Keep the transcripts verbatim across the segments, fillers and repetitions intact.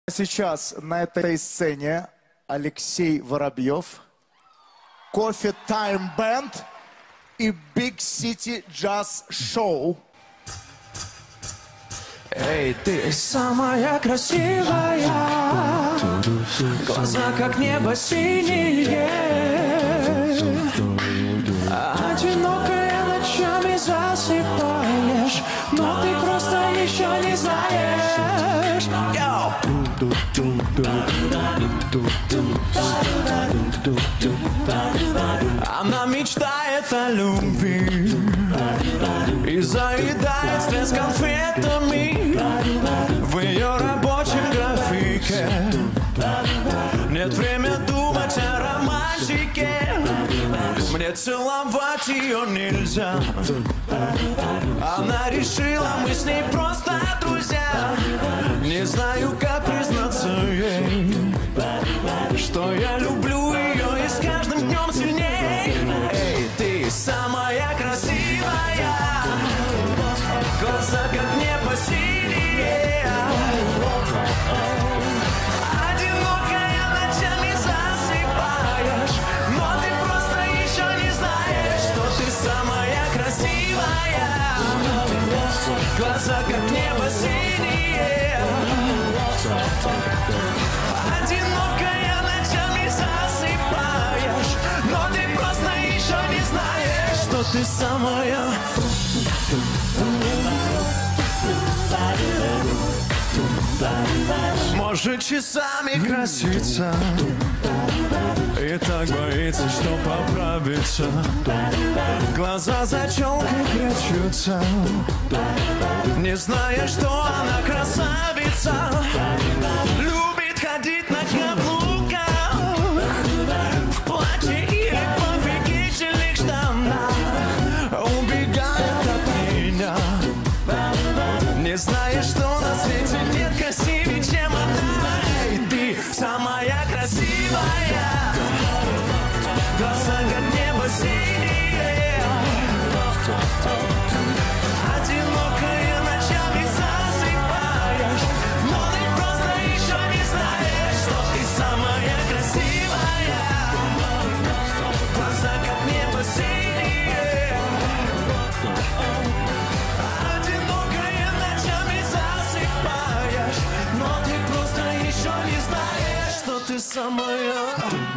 Сейчас на этой сцене Алексей Воробьев, Coffee Time Band и Big City Jazz Show. Эй, ты самая красивая, глаза как небо синие, одинокая ночами засыпаешь, но ты просто еще не знаешь. Йоу! Она мечтает о любви и заедает стресс конфетами. В ее рабочем графике нет времени думать о романтике. Мне целовать ее нельзя. Она решила, мы с ней просто друзья. Не знаю, как признаться ей, что я люблю ее и с каждым днем сильней. Эй, ты самая красивая, глаза как небо синие, одинокая ночами засыпаешь, но ты просто еще не знаешь, что ты самая красивая, глаза как небо синие, одинокая ночами засыпаешь, но ты просто еще не знаешь, что ты самая. Может часами краситься и так боится, что поправится. Глаза за челкой прячутся, не зная, что она красавица. Любит ходить на каблуках, в платье или в офигительных штанах. Убегает от меня, не зная, что на свете нет красивее, чем она. Эй, ты самая красивая, глаза как небо синие, одинокая ночами засыпаешь, но ты просто еще не знаешь, что ты самая красивая, глаза как небо синие, одинокая ночами засыпаешь, но ты просто еще не знаешь, что ты самая.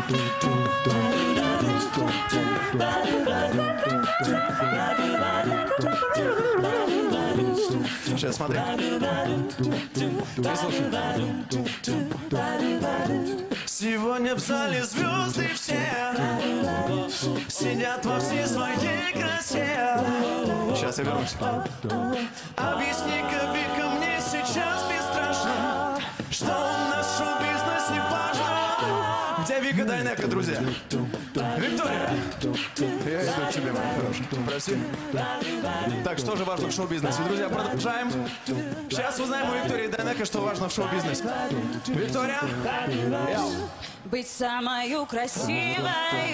Сейчас смотри. Прислушай. Сегодня в зале звезды все сидят во всей своей красе. Сейчас я вернусь. Объясни-ка, Вика, мне сейчас бесстрашно, что у нас шоу-бизнес не важно. Где Вика Дайнеко, друзья? Виктория! Я иду к тебе, моя хорошая. Прости. Так, что же важно в шоу-бизнесе? Друзья, продолжаем. Сейчас узнаем у Виктории Дайнеко, что важно в шоу-бизнесе. Виктория! Быть самою красивою,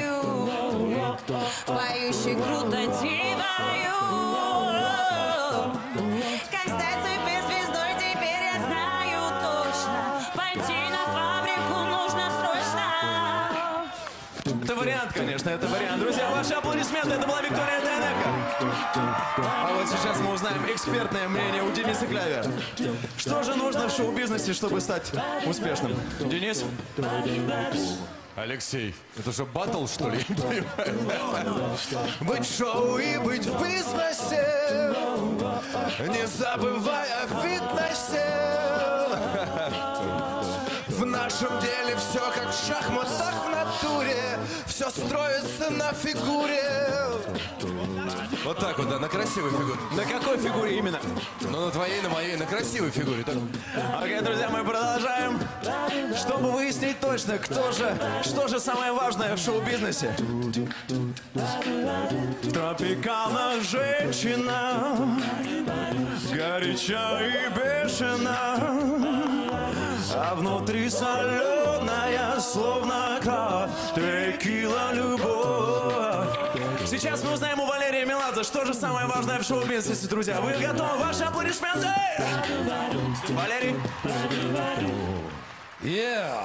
поющей круто дивою. Как стать суперзвездой, теперь я знаю точно. Пойти на фабрику нужно срочно. Это вариант, конечно, это вариант. Друзья, ваши аплодисменты, это была Виктория Дайнеко. А вот сейчас мы узнаем экспертное мнение у Дениса Клявера. Что же нужно в шоу-бизнесе, чтобы стать успешным? Денис? Алексей, это же баттл, что ли? Быть в шоу и быть в бизнесе, не забывая о фитнесе. В нашем деле все как в шахматах в натуре, все строится на фигуре. Вот так вот, да, на красивой фигуре. На какой фигуре именно? Ну, на твоей, на моей, на красивой фигуре. Так. Окей, друзья, мы продолжаем. Чтобы выяснить точно, кто же, что же самое важное в шоу-бизнесе. Тропикана женщина, горяча и бешена, а внутри соленая, словно кровь, текила любовь. Сейчас мы узнаем у Валерия Меладзе, что же самое важное в шоу-бизнесе, друзья. Вы готовы? Ваши аплодисменты! Валерий. Yeah.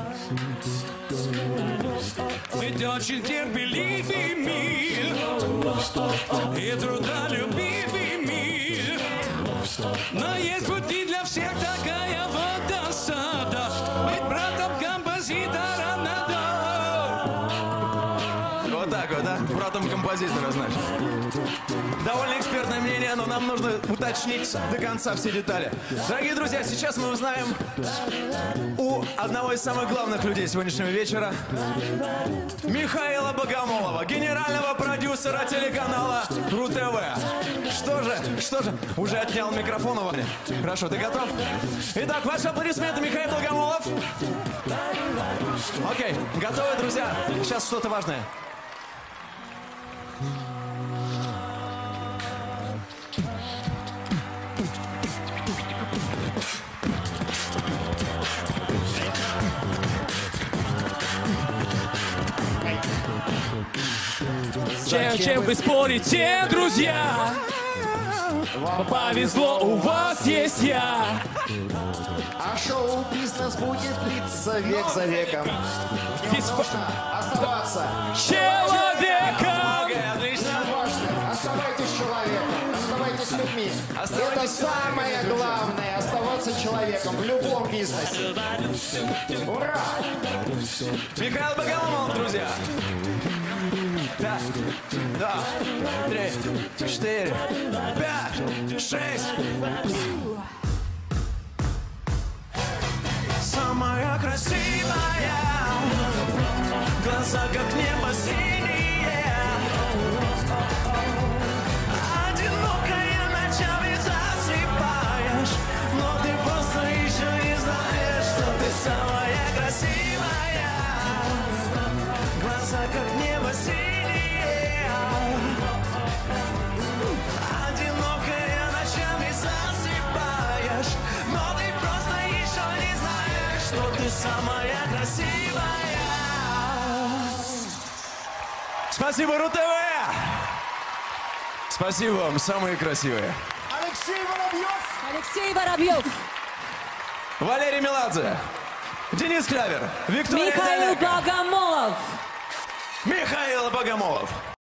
Ведь очень терпеливый мир и трудолюбивый мир, но есть пути для всех, такая вот досада. Быть братом композитора надо. Вот так вот, да? Братом композитора, значит. Довольно экспертное мнение, но нам нужно уточнить до конца все детали. Дорогие друзья, сейчас мы узнаем у одного из самых главных людей сегодняшнего вечера, Михаила Богомолова, генерального продюсера телеканала РУ-ТВ. Что же, что же, уже отнял микрофон у вас? Хорошо, ты готов? Итак, ваши аплодисменты, Михаил Богомолов. Окей, готовы, друзья? Сейчас что-то важное. Чем, чем вы спорите, друзья? Вам повезло, у вас есть я. А шоу-бизнес будет длиться век за веком. Здесь Оставаться. человеком. Окей, отлично. Важно. Оставайтесь человеком. Оставайтесь людьми. Это Оставайтесь самое главное. Оставаться человеком в любом бизнесе. Ура! Михаил Богомолов, друзья. Так, два, три, четыре, пять, шесть. Самая красивая, глаза как небо синие, одинокая ночами засыпаешь, но ты просто еще не знаешь, что ты самая красивая, глаза как небо синие. Одинокая ночами засыпаешь, но ты просто еще не знаешь, что ты самая красивая. Спасибо, РУ-ТВ! Спасибо вам, самые красивые. Алексей Воробьев! Алексей Воробьев, Валерий Меладзе, Денис Клявер, Виктория Михаил Данека, Богомолов. Михаил Богомолов.